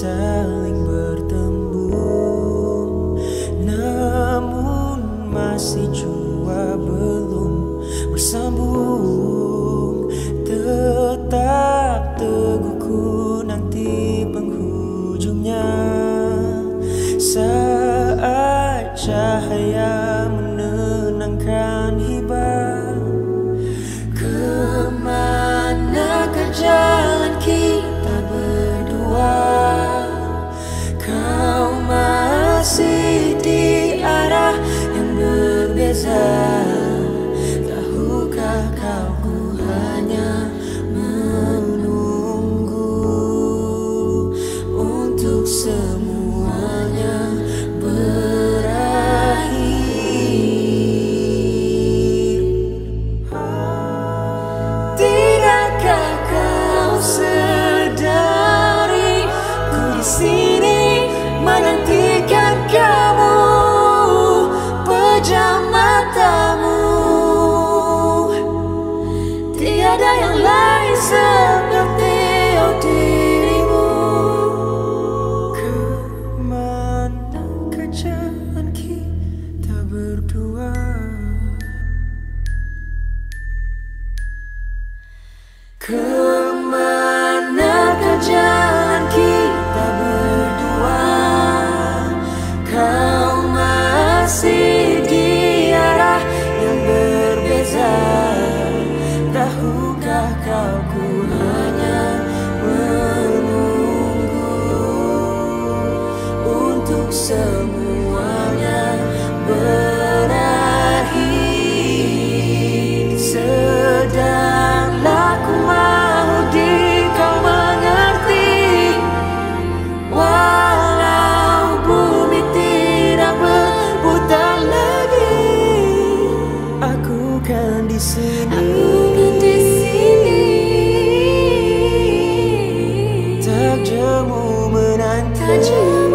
saling bertembung, namun masih jua belum bersambung. Tetap teguhku nanti penghujungnya, saat cahaya menenangkan hibah. Kemanakah jalan kita berdua? Kau masih di arah yang berbeza. Tahukah kau, ku hanya menunggu untuk semuanya berakhir. Tidakkah kau sadari, ku di sini menantikan kamu, pejam matamu. Tiada yang lain seperti dirimu. Kemanakah jalan kita berdua? Kemanakah jalan kita berdua? Kau masih di arah yang berbeza. Tahukah kau, ku hanya menunggu untuk semuanya berakhir. Sedanglah ku mau di kau mengerti, walau bumi tidak berputar lagi, aku kan di sini. Tak jemu menanti.